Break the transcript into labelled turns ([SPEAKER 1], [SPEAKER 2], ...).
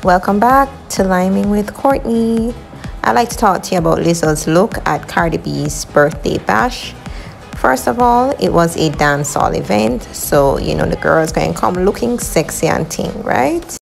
[SPEAKER 1] Welcome back to Liming with Courtney. I'd like to talk to you about Lizzo's look at Cardi B's birthday bash. First of all, it was a dancehall event, so the girls can come looking sexy and ting, right?